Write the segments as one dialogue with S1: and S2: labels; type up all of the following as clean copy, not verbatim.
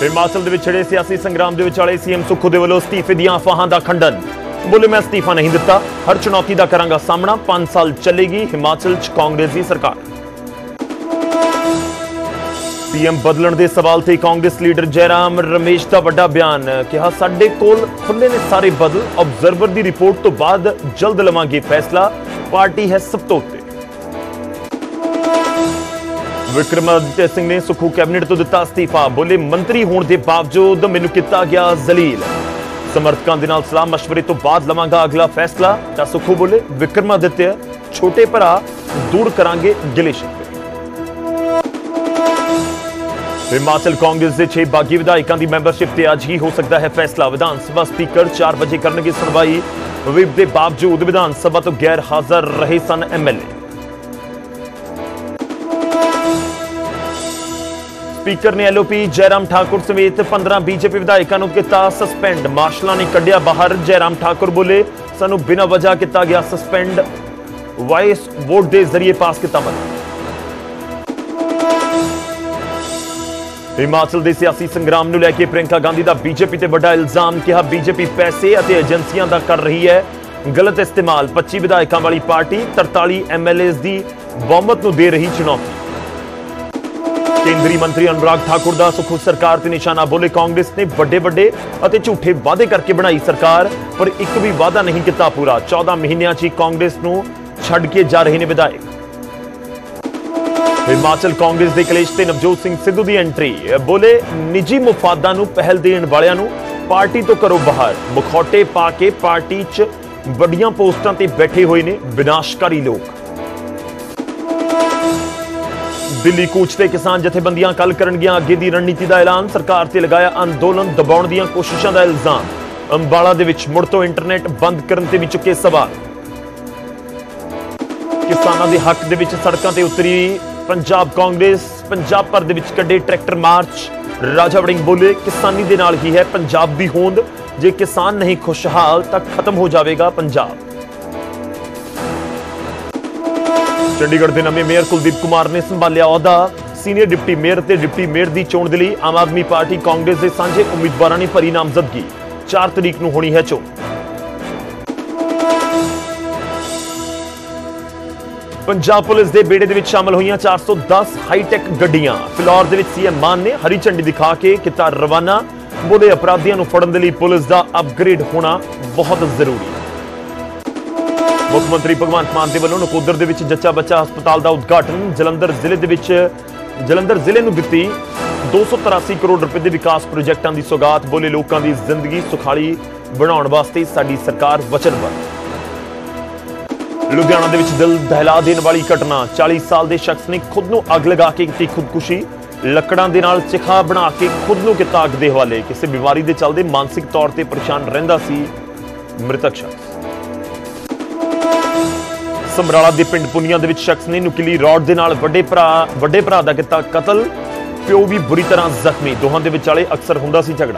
S1: हिमाचल दे विच छिड़े सियासी संग्राम दे विचाले सीएम सुक्खू दे वल्लों अस्तीफे दीआं अफवाहां दा खंडन। बोले मैं अस्तीफा नहीं दिता, हर चुनौती दा करांगा सामना, 5 साल चलेगी हिमाचल च कांग्रेस दी सरकार। सीएम बदलण दे सवाल ते कांग्रेस लीडर जयराम रमेश दा वड्डा बयान। कहा साडे कोल खुले ने सारे बदल, ऑब्जर्वर दी रिपोर्ट तो बाद जल्द लवांगे फैसला, पार्टी है सब तो उत्ते। विक्रमादित्य सिंह ने सुक्खू कैबिनेट तो दिता अस्तीफा। बोले मंत्री होने के बावजूद मैनू किया गया जलील, समर्थकों के नाल सलाह मशवरे तो बाद लवांगा अगला फैसला। तां सुक्खू बोले विक्रमादित्य छोटे भरा दूर करांगे गिले शिकवे। हिमाचल कांग्रेस के 6 बागी विधायकों की मैंबरशिप से अज ही हो सकता है फैसला। विधानसभा स्पीकर 4 बजे करनगे सुनवाई। विप के बावजूद विधानसभा तो गैर हाजिर रहे सन एमएलए। स्पीकर ने एलओपी जयराम ठाकुर समेत 15 बीजेपी विधायकों को किया सस्पेंड। मार्शलों ने कढ़िया बाहर। जयराम ठाकुर बोले सानू बिना वजह किया गया सस्पेंड, वॉइस वोट के जरिए पास किया मना। हिमाचल के सियासी संग्राम को लैके प्रियंका गांधी का बीजेपी से बड़ा इल्जाम। कहा बीजेपी पैसे और एजेंसियों का कर रही है गलत इस्तेमाल। 25 विधायकों वाली पार्टी 43 एमएलए की बहुमत को दे रही चुनौती। केंद्रीय मंत्री अनुराग ठाकुर दा सुक्खू सरकार ते निशाना। बोले कांग्रेस ने बड़े बड़े और झूठे वादे करके बनाई सरकार, पर एक भी वादा नहीं किया पूरा। 14 महीनों ही कांग्रेस नूं छड़ के जा रहे ने विधायक। हिमाचल कांग्रेस दे कलेश ते नवजोत सिंह सिद्धू दी एंट्री। बोले निजी मुफादां नूं पहल देण वालियां नूं पार्टी तो करो बाहर। मुखौटे पा के पार्टी च वड्डियां पोस्टां ते बैठे हुए ने विनाशकारी लोग। दिल्ली कूचते किसान जथेबंदियां कल करनगियां अगे दी रणनीति का ऐलान। सरकार ते लगाया अंदोलन दबाउण दीयां कोशिशां दा इल्जाम। अंबाला दे विच मुड़ तो इंटरनेट बंद करन ते भी चुके सवाल। किसानां दे हक दे विच सड़कां ते उतरी पंजाब कांग्रेस। पंजाब भर दे विच कड्ढे ट्रैक्टर मार्च। राजा वड़िंग बोले किसानी दे नाल ही है पंजाब दी होंद, जे किसान नहीं खुशहाल तां खत्म हो जाएगा पंजाब। चंडीगढ़ के नवे मेयर कुलदीप कुमार ने संभालिया अहुदा। सीनियर डिप्टी मेयर ते डिप्टी मेयर की चोण के लिए आम आदमी पार्टी कांग्रेस के सांझे उम्मीदवारों ने भरी नामजदगी। 4 तरीक को होनी है चोण। पंजाब पुलिस के बेड़े दे विच शामिल हुई 410 हाईटैक गड्डियां। फिलौर दे विच सीएम मान ने हरी झंडी दिखा के किया रवाना। बोले अपराधियों को फड़न के लिए पुलिस का अपग्रेड होना बहुत जरूरी। मुख्यमंत्री भगवंत मान के वलों नकोदर दे विच जच्चा बच्चा हस्पताल का उद्घाटन। जलंधर जिले नूं दित्ती 283 करोड़ रुपए के विकास प्रोजेक्टों की सौगात। बोले लोगों की जिंदगी सुखाली बनाउण वास्ते साडी सरकार वचनबद्ध। लुधियाना दे विच दिल दहला देने वाली घटना। 40 साल के शख्स ने खुद नूं अग लगा के की खुदकुशी। लकड़ां दे नाल चिखा बना के खुद नूं किता अग दे हवाले। किसी बीमारी के चलते मानसिक तौर पर परेशान रहिंदा सी मृतक शख्स। समराला के पिंड पुनिया दे विच शख्स ने नुकीली रॉड के नाल वड्डे भरा दा किता कतल। प्यो भी बुरी तरह जख्मी। दोहां दे विचाले अक्सर हुंदा सी झगड़ा।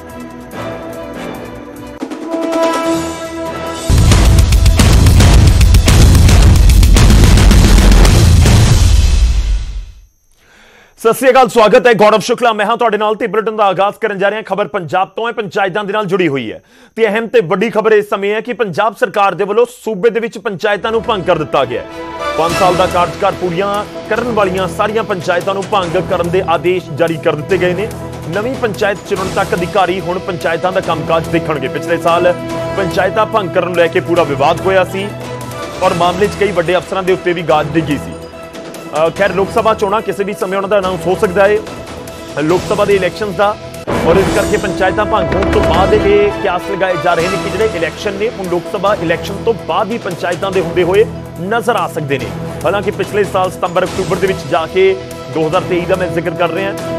S1: सत श्री अकाल, स्वागत है। गौरव शुक्ला मैं हाँ तुहाडे नाल ते बुलेटिन का आगाज करन जा रहे हैं। खबर पंजाब तो है, पंचायतां दे नाल जुड़ी हुई है ते अहम ते वड्डी खबर इस समय है कि पंजाब सरकार दे वल्लों सूबे दे विच पंचायतां नूं भंग कर दिता गया है। 5 साल का कार्यकाल पूरियां करन वालियां सारियां पंचायतां नूं भंग करन दे आदेश जारी कर दिते गए ने। नवीं पंचायत चुनण तक अधिकारी हुण पंचायतां दा कामकाज देखणगे। पिछले साल पंचायतां भंग करन लैके पूरा विवाद होया सी और मामले च कई वड्डे अफसरां दे उत्ते भी गाज डिगी सी। खैर लोक सभा चोणां किसी भी समय उन्होंने अनाउंस हो सकता है लोक सभा के इलैक्शन का, और इस करके पंचायतां भंग होने तो बाद ये क्यास लगाए जा रहे हैं कि जिहड़े इलैक्शन ने उन लोक सभा इलैक्शन तो बाद भी पंचायतां दे हुंदे होए नजर आ सकते हैं। हालांकि पिछले साल सितंबर अक्तूबर के विच जाके 2023 का मैं जिक्र कर रहा हैं,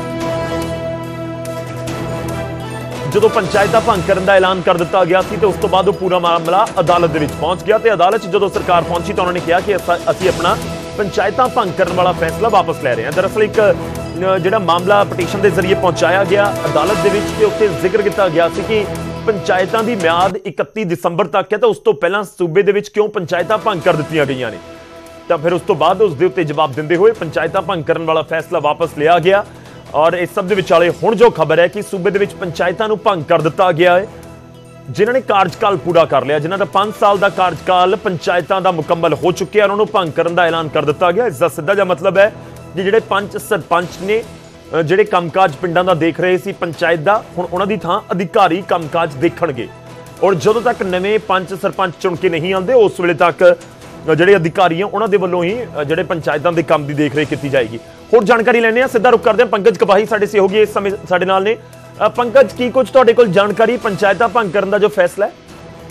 S1: जो पंचायतां भंग करने का ऐलान कर दिता गया सी, तो उस तो बाद पूरा मामला अदालत दे विच पहुंच गया। तो अदालत जो सरकार पहुंची तो उन्होंने कहा कि असीं अपना पंचायतां भंग करने वाला फैसला वापस लै रहे हैं। दरअसल एक जिहड़ा मामला पटीशन के जरिए पहुंचाया गया अदालत दे विच ते उत्ते जिक्र किया गया सी कि पंचायतां दी म्याद 31 दिसंबर तक है, तो उस तो पहलां सूबे दे विच क्यों पंचायतां भंग कर दित्तियां गईयां ने। तो फिर उस तो बाद उसके उत्ते जवाब दिंदे हुए पंचायतां भंग करने वाला फैसला वापस लिया गया। और इस सब दे विचाले हुण जो खबर है कि सूबे दे विच पंचायतां नूं भंग कर दिता गया है। जिन्होंने कार्यकाल पूरा कर लिया, जिन्हों का 5 साल का कार्यकाल पंचायतों का मुकम्मल हो चुके हैं, उन्होंने भंग करने का ऐलान कर दिता गया। इसका सीधा जिहा मतलब है कि जिहड़े पंच सरपंच ने जिहड़े कामकाज पिंडां दा देख रहे सी पंचायत दा, हुण उन्हां दी थां अधिकारी कामकाज देखणगे। और जदों तक नवे पंच सरपंच चुन के नहीं आते उस वेले तक जिहड़े अधिकारी हैं उन्हां दे वल्लों ही जिहड़े पंचायतां दे काम दी देख रेख की जाएगी। होर जानकारी लैणे आ, सीधा रुख करदे हां। पंकज कपाही साडे सहयोगी इस समय साडे नाल ने। पंकज, की कुछ तुहाडे कोल जानकारी पंचायतां भंग करन दा जो फैसला है?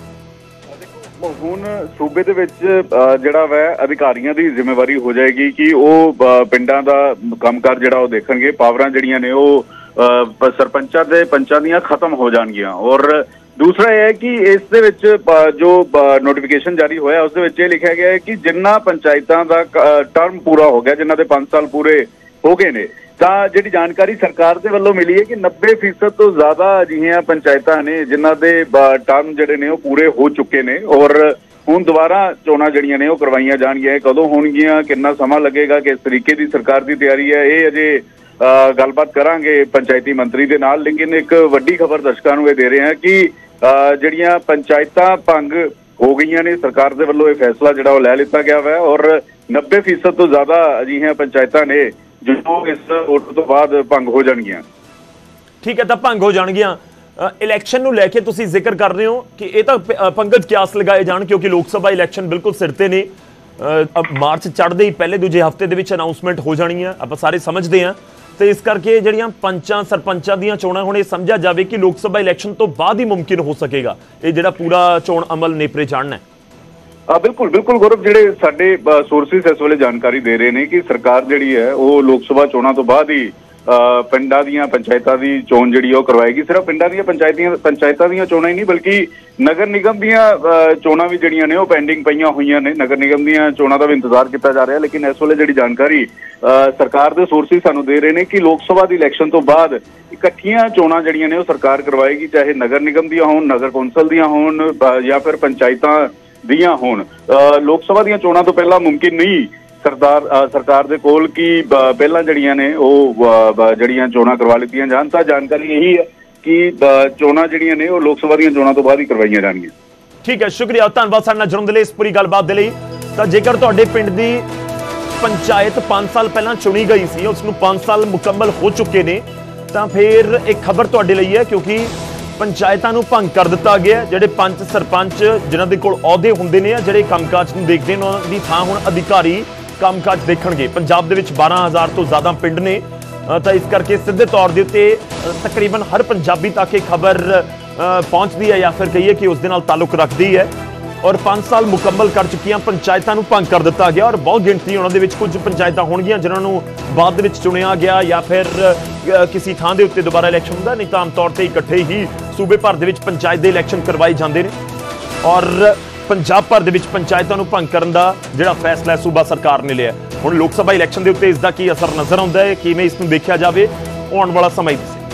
S2: ਹੁਣ ਸੂਬੇ ਦੇ ਵਿੱਚ ਜਿਹੜਾ ਵੈ ਅਧਿਕਾਰੀਆਂ ਦੀ ਜ਼ਿੰਮੇਵਾਰੀ ਹੋ ਜਾਏਗੀ ਕਿ ਉਹ ਪਿੰਡਾਂ ਦਾ ਕੰਮਕਾਰ ਜਿਹੜਾ ਉਹ ਦੇਖਣਗੇ। ਪਾਵਰਾਂ ਜਿਹੜੀਆਂ ਨੇ ਉਹ ਸਰਪੰਚਾਂ ਦੇ ਪੰਚਾਂ ਦੀਆਂ ਖਤਮ ਹੋ ਜਾਣਗੀਆਂ। ਔਰ ਦੂਸਰਾ ਇਹ ਹੈ ਕਿ ਇਸ ਦੇ ਵਿੱਚ ਜੋ ਨੋਟੀਫਿਕੇਸ਼ਨ ਜਾਰੀ ਹੋਇਆ ਉਸ ਦੇ ਵਿੱਚ ਇਹ ਲਿਖਿਆ ਗਿਆ ਹੈ ਕਿ ਜਿੰਨਾ ਪੰਚਾਇਤਾਂ ਦਾ ਟਰਮ ਪੂਰਾ ਹੋ ਗਿਆ, ਜਿਨ੍ਹਾਂ ਦੇ 5 ਸਾਲ ਪੂਰੇ ਹੋ ਗਏ ਨੇ, ਤਾਂ ਜਿਹੜੀ ਜਾਣਕਾਰੀ ਸਰਕਾਰ ਦੇ ਵੱਲੋਂ ਮਿਲੀ ਹੈ ਕਿ 90% ਤੋਂ ਜ਼ਿਆਦਾ ਅਜਿਹੀਆਂ ਪੰਚਾਇਤਾਂ ਨੇ ਜਿਨ੍ਹਾਂ ਦੇ ਟਰਮ ਜਿਹੜੇ ਨੇ ਉਹ ਪੂਰੇ ਹੋ ਚੁੱਕੇ ਨੇ। ਔਰ ਹੁਣ ਦੁਬਾਰਾ ਚੋਣਾਂ ਜਿਹੜੀਆਂ ਨੇ ਉਹ ਕਰਵਾਈਆਂ ਜਾਣਗੀਆਂ। ਕਦੋਂ ਹੋਣਗੀਆਂ, ਕਿੰਨਾ ਸਮਾਂ ਲੱਗੇਗਾ, ਕਿਸ ਤਰੀਕੇ ਦੀ ਸਰਕਾਰ ਦੀ ਤਿਆਰੀ ਹੈ, ਇਹ ਅਜੇ ਗੱਲਬਾਤ ਕਰਾਂਗੇ ਪੰਚਾਇਤੀ ਮੰਤਰੀ ਦੇ ਨਾਲ। ਲੇਕਿਨ ਇੱਕ ਵੱਡੀ ਖਬਰ ਦਰਸ਼ਕਾਂ ਨੂੰ ਇਹ ਦੇ ਰਹੇ ਹਾਂ ਕਿ ਜਿਹੜੀਆਂ ਪੰਚਾਇਤਾਂ ਭੰਗ ਹੋ ਗਈਆਂ ਨੇ, ਸਰਕਾਰ ਦੇ ਵੱਲੋਂ ਇਹ ਫੈਸਲਾ ਜਿਹੜਾ ਉਹ ਲੈ ਲਿੱਤਾ ਗਿਆ ਵਾ। ਔਰ 90% ਤੋਂ ਜ਼ਿਆਦਾ ਅਜਿਹੀਆਂ ਪੰਚਾਇਤਾਂ ਨੇ जो इस वोट तो बाद भंग हो जाएंगियां।
S1: ठीक है, तो भंग हो जाएंगियां। इलैक्शन नूं लैके तुसीं जिक्र कर रहे हो कि ये तो पंकज क्यास लगाए जाण, क्योंकि लोक सभा इलैक्शन बिल्कुल सिर ते ने। अब मार्च चढ़दे ही पहले दूजे हफ्ते दे विच अनाउंसमेंट हो जानी है, आपां सारे समझदे हां। तो इस करके जिहड़ियां पंचां सरपंचां दीयां चोणां हुण इह समझिया जावे कि लोक सभा इलैक्शन तो बाद ही मुमकिन हो सकेगा ये जिहड़ा पूरा चोण अमल नेपरे चाढ़ना है।
S2: बिल्कुल बिल्कुल गौरव, ਜਿਹੜੇ ਸਾਡੇ ਸੋਰਸਿਸ ਇਸ ਵੇਲੇ ਜਾਣਕਾਰੀ ਦੇ ਰਹੇ ਨੇ ਕਿ ਸਰਕਾਰ ਜਿਹੜੀ ਹੈ ਉਹ ਲੋਕ ਸਭਾ ਚੋਣਾਂ ਤੋਂ ਬਾਅਦ ਹੀ ਪਿੰਡਾਂ ਦੀਆਂ ਪੰਚਾਇਤਾਂ ਦੀ ਚੋਣ ਜਿਹੜੀ ਉਹ ਕਰਵਾਏਗੀ। ਸਿਰਫ ਪਿੰਡਾਂ ਦੀਆਂ ਪੰਚਾਇਤਾਂ ਦੀਆਂ ਚੋਣਾਂ ਹੀ ਨਹੀਂ ਬਲਕਿ ਨਗਰ ਨਿਗਮ ਦੀਆਂ ਚੋਣਾਂ ਵੀ ਜਿਹੜੀਆਂ ਨੇ ਉਹ ਪੈਂਡਿੰਗ ਪਈਆਂ ਹੋਈਆਂ ਨੇ। ਨਗਰ ਨਿਗਮ ਦੀਆਂ ਚੋਣਾਂ ਦਾ ਵੀ ਇੰਤਜ਼ਾਰ ਕੀਤਾ ਜਾ ਰਿਹਾ। ਲੇਕਿਨ ਇਸ ਵੇਲੇ ਜਿਹੜੀ ਜਾਣਕਾਰੀ ਸਰਕਾਰ ਦੇ ਸੋਰਸਿਸ ਸਾਨੂੰ ਦੇ ਰਹੇ ਨੇ ਕਿ ਲੋਕ ਸਭਾ ਦੀ ਇਲੈਕਸ਼ਨ ਤੋਂ ਬਾਅਦ ਇਕੱਠੀਆਂ ਚੋਣਾਂ ਜਿਹੜੀਆਂ ਨੇ ਉਹ ਸਰਕਾਰ ਕਰਵਾਏਗੀ, ਚਾਹੇ ਨਗਰ ਨਿਗਮ ਦੀਆਂ ਹੋਣ, ਨਗਰ ਕੌਂਸਲ ਦੀਆਂ ਹੋਣ ਜਾਂ ਫਿਰ ਪੰਚਾਇਤਾਂ ਦੀਆਂ ਹੋਣ। ਲੋਕ ਸਭਾ ਦੀਆਂ ਚੋਣਾਂ ਤੋਂ ਪਹਿਲਾਂ ਮੁਮਕਿਨ ਨਹੀਂ ਸਰਕਾਰ ਦੇ ਕੋਲ ਕਿ ਪਹਿਲਾਂ ਜਿਹੜੀਆਂ ਨੇ ਉਹ ਜਿਹੜੀਆਂ ਚੋਣਾਂ ਕਰਵਾ ਲਿੱਤੀਆਂ ਜਾਣ। ਤਾਂ ਜਾਣਕਾਰੀ ਇਹੀ ਹੈ ਕਿ ਚੋਣਾਂ ਜਿਹੜੀਆਂ ਨੇ ਉਹ ਲੋਕ ਸਭਾ ਦੀਆਂ ਚੋਣਾਂ ਤੋਂ ਬਾਅਦ ਹੀ ਕਰਵਾਈਆਂ ਜਾਣਗੀਆਂ।
S1: ਠੀਕ ਹੈ, ਸ਼ੁਕਰੀਆ, ਧੰਨਵਾਦ ਸਾਡੇ ਨਾਲ ਜੁੜਨ ਦੇ ਲਈ, ਇਸ ਪੂਰੀ ਗੱਲਬਾਤ ਦੇ ਲਈ। ਤਾਂ ਜੇਕਰ ਤੁਹਾਡੇ ਪਿੰਡ ਦੀ ਪੰਚਾਇਤ 5 ਸਾਲ ਪਹਿਲਾਂ ਚੁਣੀ ਗਈ ਸੀ, ਉਸ ਨੂੰ 5 ਸਾਲ ਮੁਕੰਮਲ ਹੋ ਚੁੱਕੇ ਨੇ, ਤਾਂ ਫਿਰ ਇੱਕ ਖਬਰ ਤੁਹਾਡੇ ਲਈ ਹੈ, ਕਿਉਂਕਿ ਪੰਚਾਇਤਾਂ ਨੂੰ ਭੰਗ ਕਰ ਦਿੱਤਾ ਗਿਆ। ਜਿਹੜੇ ਪੰਚ ਸਰਪੰਚ ਜਿਨ੍ਹਾਂ ਦੇ ਕੋਲ ਅਹੁਦੇ ਹੁੰਦੇ ਨੇ, ਜਿਹੜੇ ਕੰਮਕਾਜ ਨੂੰ ਦੇਖਦੇ ਨੇ, ਉਹਨਾਂ ਦੀ ਥਾਂ ਹੁਣ ਅਧਿਕਾਰੀ ਕੰਮਕਾਜ ਦੇਖਣਗੇ। ਪੰਜਾਬ ਦੇ ਵਿੱਚ 12,000 ਤੋਂ ਜ਼ਿਆਦਾ ਪਿੰਡ ਨੇ, ਤਾਂ ਇਸ ਕਰਕੇ ਸਿੱਧੇ ਤੌਰ ਦੇ ਉੱਤੇ ਤਕਰੀਬਨ ਹਰ ਪੰਜਾਬੀ ਤੱਕ ਇਹ ਖਬਰ ਪਹੁੰਚਦੀ ਹੈ, ਜਾਂ ਫਿਰ ਕਹੀਏ ਕਿ ਉਸ ਦੇ ਨਾਲ ਤਾਲੁਕ ਰੱਖਦੀ ਹੈ। ਔਰ 5 ਸਾਲ ਮੁਕੰਮਲ ਕਰ ਚੁੱਕੀਆਂ ਪੰਚਾਇਤਾਂ ਨੂੰ ਭੰਗ ਕਰ ਦਿੱਤਾ ਗਿਆ। ਔਰ ਬਹੁਤ ਗਿਣਤੀ ਉਹਨਾਂ ਦੇ ਵਿੱਚ ਕੁਝ ਪੰਚਾਇਤਾਂ ਹੋਣਗੀਆਂ ਜਿਨ੍ਹਾਂ ਨੂੰ ਬਾਅਦ ਦੇ ਵਿੱਚ ਚੁਣਿਆ ਗਿਆ, ਜਾਂ ਫਿਰ ਕਿਸੇ ਥਾਂ ਦੇ ਉੱਤੇ ਦੁਬਾਰਾ ਇਲੈਕਸ਼ਨ ਹੁੰਦਾ, ਨਹੀਂ ਤਾਂ ਆਮ ਤੌਰ ਤੇ ਇਕੱਠੇ ਹੀ ਸੂਬੇ ਭਰ ਦੇ ਵਿੱਚ ਪੰਚਾਇਤ ਦੇ ਇਲੈਕਸ਼ਨ ਕਰਵਾਏ ਜਾਂਦੇ ਨੇ। ਔਰ ਪੰਜਾਬ ਭਰ ਦੇ ਵਿੱਚ ਪੰਚਾਇਤਾਂ ਨੂੰ ਭੰਗ ਕਰਨ ਦਾ ਜਿਹੜਾ ਫੈਸਲਾ ਸੂਬਾ ਸਰਕਾਰ ਨੇ ਲਿਆ। ਹੁਣ ਲੋਕ ਸਭਾ ਇਲੈਕਸ਼ਨ ਦੇ ਉੱਤੇ ਇਸ ਦਾ ਕੀ ਅਸਰ ਨਜ਼ਰ ਆਉਂਦਾ ਹੈ, ਕਿਵੇਂ ਇਸ ਨੂੰ ਦੇਖਿਆ ਜਾਵੇ, ਆਉਣ ਵਾਲਾ ਸਮਾਂ ਹੀ ਦੱਸੇ।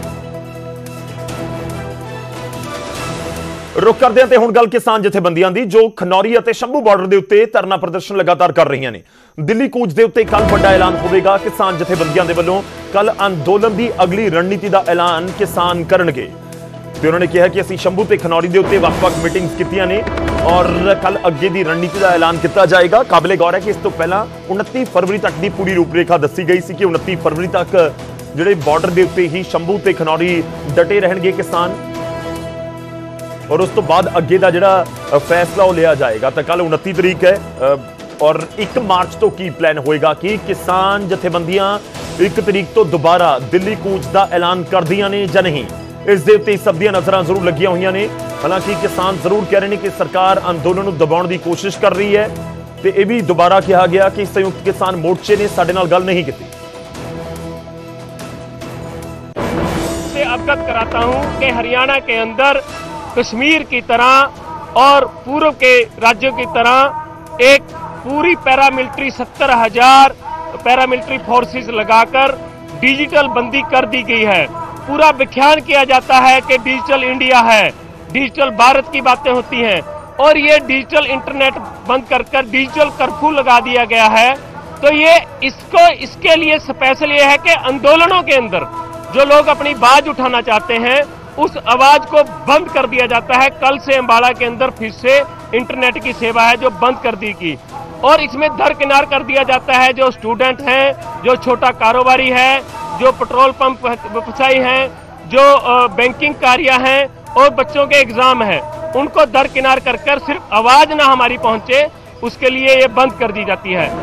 S1: रुख करते हैं हुण गल किसान जथेबंदियां दी, जो खनौरी और शंभू बॉर्डर के उत्ते धरना प्रदर्शन लगातार कर रही ने। दिल्ली कूच के उत्ते कल बड़ा ऐलान होगा। किसान जथेबंदियां दे वल्लों कल अंदोलन की अगली रणनीति का ऐलान किसान करनगे। ते उन्होंने कहा कि असीं शंभू ते खनौरी के उत्ते वख-वख मीटिंग्स कीतियां ने और कल अगे की रणनीति का ऐलान किया जाएगा। काबिले गौर है कि इस तो पहला 29 फरवरी तक की पूरी रूपरेखा दसी गई सी कि 29 फरवरी तक जिहड़े बॉर्डर के उत्ते ही शंभू ते खनौरी डटे रहणगे किसान, और उस तो बाद अगे का जिहड़ा फैसला लिया जाएगा। तो कल 29 तरीक है और 1 मार्च तो की प्लान होएगा कि किसान जथेबंदियां 1 तरीक तो दोबारा दिल्ली कूच का ऐलान कर दियां ने या नहीं, इस दे उत्ते सब दी नज़र जरूर लगियां हुई ने। हालांकि किसान जरूर कह रहे हैं कि सरकार अंदोलन को दबाने की कोशिश कर रही है। तो यह भी दोबारा कहा गया कि संयुक्त किसान मोर्चे ने साडे नाल गल नहीं की।
S3: अवगत कराता हूं कि हरियाणा के अंदर कश्मीर की तरह और पूर्व के राज्यों की तरह एक पूरी पैरामिलिट्री 70,000 पैरामिलिट्री फोर्सेस लगाकर डिजिटल बंदी कर दी गई है। पूरा व्याख्यान किया जाता है कि डिजिटल इंडिया है, डिजिटल भारत की बातें होती हैं, और ये डिजिटल इंटरनेट बंद कर डिजिटल कर्फ्यू लगा दिया गया है। तो ये इसके लिए स्पेशल ये है कि आंदोलनों के अंदर जो लोग अपनी आवाज उठाना चाहते हैं उस आवाज को बंद कर दिया जाता है। कल से अंबाला के अंदर फिर से इंटरनेट की सेवा है जो बंद कर दी गई और इसमें दरकिनार कर दिया जाता है जो स्टूडेंट हैं, जो छोटा कारोबारी है, जो पेट्रोल पंप व्यवसायी हैं, जो बैंकिंग कार्य हैं और बच्चों के एग्जाम हैं, उनको दरकिनार कर सिर्फ आवाज ना हमारी पहुंचे उसके लिए ये बंद कर दी जाती है।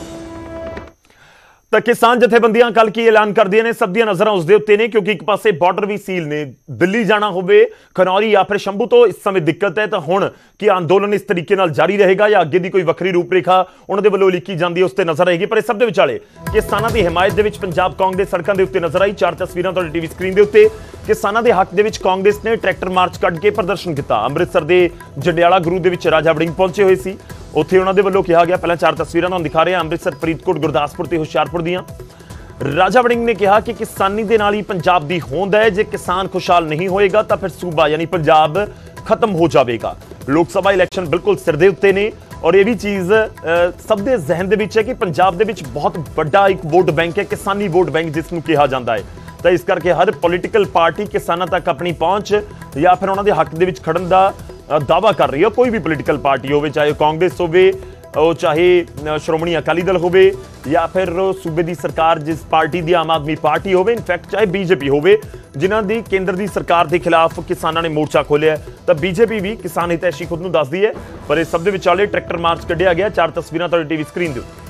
S1: ਤਾਂ ਕਿਸਾਨ ਜਥੇਬੰਦੀਆਂ ਕੱਲ ਕੀ ਐਲਾਨ ਕਰਦੀਆਂ ਨੇ, ਸਭ ਦੀਆਂ ਨਜ਼ਰਾਂ ਉਸ ਦੇ ਉੱਤੇ ਨੇ ਕਿਉਂਕਿ ਇੱਕ ਪਾਸੇ ਬਾਰਡਰ ਵੀ ਸੀਲ ਨੇ। ਦਿੱਲੀ ਜਾਣਾ ਹੋਵੇ ਖਨੌਰੀ ਜਾਂ ਫਿਰ ਸ਼ੰਭੂ ਤੋਂ ਇਸ ਸਮੇਂ ਦਿੱਕਤ ਹੈ, ਤਾਂ ਹੁਣ ਕੀ ਅੰਦੋਲਨ ਇਸ ਤਰੀਕੇ ਨਾਲ ਜਾਰੀ ਰਹੇਗਾ ਜਾਂ ਅੱਗੇ ਦੀ ਕੋਈ ਵੱਖਰੀ ਰੂਪਰੇਖਾ ਉਹਨਾਂ ਦੇ ਵੱਲੋਂ ਲਿਖੀ ਜਾਂਦੀ ਹੈ ਉਸ ਤੇ ਨਜ਼ਰ ਰਹੇਗੀ। ਪਰ ਇਸ ਸਭ ਦੇ ਵਿਚਾਲੇ ਕਿਸਾਨਾਂ ਦੀ ਹਮਾਇਤ ਦੇ ਵਿੱਚ ਪੰਜਾਬ ਕਾਂਗਰਸ ਸੜਕਾਂ ਦੇ ਉੱਤੇ ਨਜ਼ਰ ਆਈ। 4 ਤਸਵੀਰਾਂ ਤੁਹਾਡੀ ਟੀਵੀ ਸਕਰੀਨ ਦੇ ਉੱਤੇ। ਕਿਸਾਨਾਂ ਦੇ ਹੱਕ ਦੇ ਵਿੱਚ ਕਾਂਗਰਸ ਨੇ ਟਰੈਕਟਰ ਮਾਰਚ ਕੱਢ ਕੇ ਪ੍ਰਦਰਸ਼ਨ ਕੀਤਾ। ਅੰਮ੍ਰਿਤਸਰ ਦੇ ਜੰਡਿਆਲਾ ਗੁਰੂ ਦੇ ਵਿੱਚ ਰਾਜਾ ਵੜਿੰਗ ਪਹੁੰਚੇ ਹੋਏ ਸੀ। ਉੱਥੇ ਉਹਨਾਂ ਦੇ ਵੱਲੋਂ ਕਿਹਾ ਗਿਆ, ਪਹਿਲਾਂ 4 ਤਸਵੀਰਾਂ ਤੁਹਾਨੂੰ ਦਿਖਾ ਰਹੇ ਹਾਂ ਅੰਮ੍ਰਿਤਸਰ, ਫਰੀਦਕੋਟ, ਗੁਰਦਾਸਪੁਰ ਤੇ ਹੁਸ਼ਿਆਰਪੁਰ ਦੀਆਂ। ਰਾਜਾ ਵੜਿੰਗ ਨੇ ਕਿਹਾ ਕਿ ਕਿਸਾਨੀ ਦੇ ਨਾਲ ਹੀ ਪੰਜਾਬ ਦੀ ਹੋਂਦ ਹੈ, ਜੇ ਕਿਸਾਨ ਖੁਸ਼ਹਾਲ ਨਹੀਂ ਹੋਏਗਾ ਤਾਂ ਫਿਰ ਸੂਬਾ ਯਾਨੀ ਪੰਜਾਬ ਖਤਮ ਹੋ ਜਾਵੇਗਾ। ਲੋਕ ਸਭਾ ਇਲੈਕਸ਼ਨ ਬਿਲਕੁਲ ਸਿਰ ਦੇ ਉੱਤੇ ਨੇ ਔਰ ਇਹ ਵੀ ਚੀਜ਼ ਸਭ ਦੇ ਜ਼ਿਹਨ ਦੇ ਵਿੱਚ ਹੈ ਕਿ ਪੰਜਾਬ ਦੇ ਵਿੱਚ ਬਹੁਤ ਵੱਡਾ ਇੱਕ ਵੋਟ ਬੈਂਕ ਹੈ, ਕਿਸਾਨੀ ਵੋਟ ਬੈਂਕ ਜਿਸ ਨੂੰ ਕਿਹਾ ਜਾਂਦਾ ਹੈ। ਤਾਂ ਇਸ ਕਰਕੇ ਹਰ ਪੋਲੀਟੀਕਲ ਪਾਰਟੀ ਕਿਸਾਨਾਂ ਤੱਕ ਆਪਣੀ ਪਹੁੰਚ ਜਾਂ ਫਿਰ ਉਹਨਾਂ ਦੇ ਹੱਕ ਦੇ ਵਿੱਚ ਖੜਨ ਦਾ ਦਾਅਵਾ ਕਰ ਰਹੀ ਹੈ। ਕੋਈ ਵੀ ਪੋਲੀਟੀਕਲ ਪਾਰਟੀ ਹੋਵੇ, ਚਾਹੇ ਕਾਂਗਰਸ ਹੋਵੇ, ਉਹ ਚਾਹੇ ਸ਼੍ਰੋਮਣੀ ਅਕਾਲੀ ਦਲ ਹੋਵੇ ਜਾਂ ਫਿਰ ਸੂਬੇ ਦੀ ਸਰਕਾਰ ਜਿਸ ਪਾਰਟੀ ਦੀ ਆਮ ਆਦਮੀ ਪਾਰਟੀ ਹੋਵੇ, ਇਨਫੈਕਟ ਚਾਹੇ ਬੀਜੇਪੀ ਹੋਵੇ, ਜਿਨ੍ਹਾਂ ਦੀ ਕੇਂਦਰ ਦੀ ਸਰਕਾਰ ਦੇ ਖਿਲਾਫ ਕਿਸਾਨਾਂ ਨੇ ਮੋਰਚਾ ਖੋਲ੍ਹਿਆ, ਤਾਂ ਬੀਜੇਪੀ ਵੀ ਕਿਸਾਨ ਹਿਤੈਸ਼ੀ ਖੁਦ ਨੂੰ ਦੱਸਦੀ ਹੈ। ਪਰ ਇਸ ਸਭ ਦੇ ਵਿਚਾਲੇ ਟਰੈਕਟਰ ਮਾਰਚ ਕੱਢਿਆ ਗਿਆ। 4 ਤਸਵੀਰਾਂ ਤੁਹਾਡੀ ਟੀਵੀ ਸਕਰੀਨ ਦੇ ਉੱਤੇ।